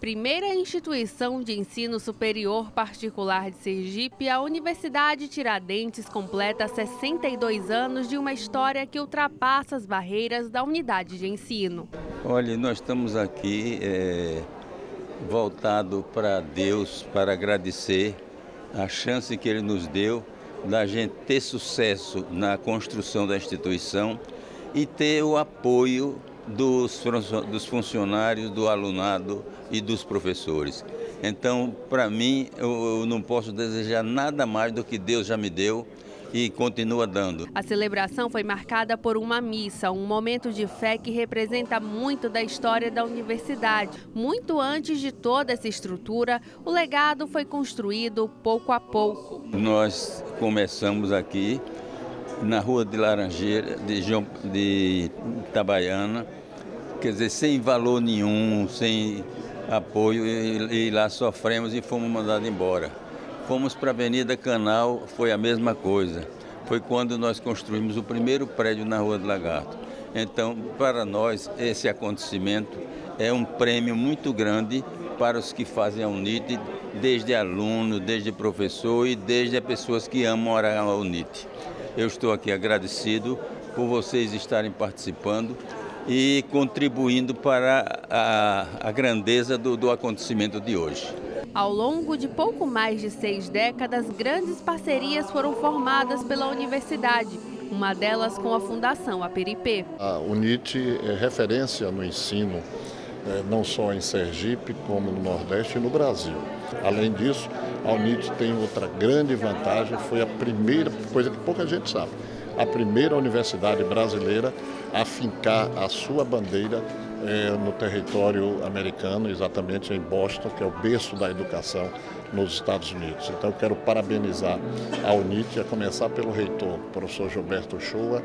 Primeira instituição de ensino superior particular de Sergipe, a Universidade Tiradentes completa 62 anos de uma história que ultrapassa as barreiras da unidade de ensino. Olha, nós estamos aqui voltado para Deus, para agradecer a chance que Ele nos deu da gente ter sucesso na construção da instituição e ter o apoio dos funcionários, do alunado e dos professores. Então, para mim, eu não posso desejar nada mais do que Deus já me deu e continua dando. A celebração foi marcada por uma missa, um momento de fé que representa muito da história da universidade. Muito antes de toda essa estrutura, o legado foi construído pouco a pouco. Nós começamos aqui na Rua de Laranjeira, de Itabaiana, quer dizer, sem valor nenhum, sem apoio, e lá sofremos e fomos mandados embora. Fomos para a Avenida Canal, foi a mesma coisa. Foi quando nós construímos o primeiro prédio na Rua do Lagarto. Então, para nós, esse acontecimento é um prêmio muito grande para os que fazem a UNIT, desde aluno, desde professor e desde as pessoas que amam a UNIT. Eu estou aqui agradecido por vocês estarem participando e contribuindo para a grandeza do acontecimento de hoje. Ao longo de pouco mais de 6 décadas, grandes parcerias foram formadas pela universidade, uma delas com a Fundação Aperipê. A UNIT é referência no ensino, não só em Sergipe, como no Nordeste e no Brasil. Além disso, a UNIT tem outra grande vantagem, foi a primeira, coisa que pouca gente sabe, a primeira universidade brasileira a fincar a sua bandeira no território americano, exatamente em Boston, que é o berço da educação nos Estados Unidos. Então eu quero parabenizar a UNIT, a começar pelo reitor, professor Gilberto Shoa,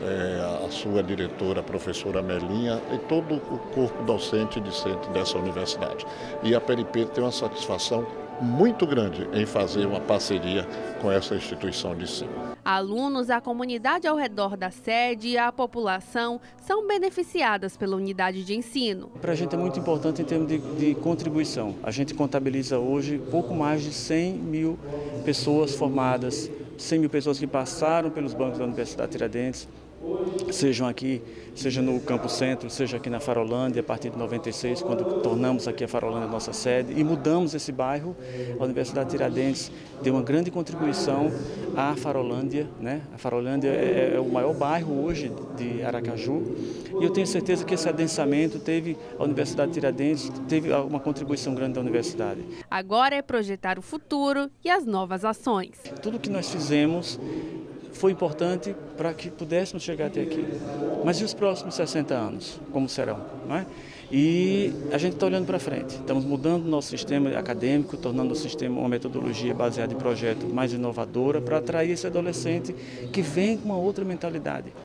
a sua diretora, a professora Melinha, e todo o corpo docente e discente dessa universidade. E a Aperipê tem uma satisfação muito grande em fazer uma parceria com essa instituição de ensino. Alunos, a comunidade ao redor da sede e a população são beneficiadas pela unidade de ensino. Para a gente é muito importante em termos de contribuição. A gente contabiliza hoje pouco mais de 100 mil pessoas formadas, 100 mil pessoas que passaram pelos bancos da Universidade Tiradentes, sejam aqui, seja no Campo Centro, seja aqui na Farolândia, a partir de 96, quando tornamos aqui a Farolândia nossa sede e mudamos esse bairro. A Universidade Tiradentes deu uma grande contribuição à Farolândia, né? A Farolândia é o maior bairro hoje de Aracaju e eu tenho certeza que esse adensamento a Universidade Tiradentes teve uma contribuição grande da universidade. Agora é projetar o futuro e as novas ações. Tudo que nós fizemos foi importante para que pudéssemos chegar até aqui. Mas e os próximos 60 anos, como serão? Não é? E a gente está olhando para frente. Estamos mudando o nosso sistema acadêmico, tornando o sistema uma metodologia baseada em projeto mais inovadora para atrair esse adolescente que vem com uma outra mentalidade.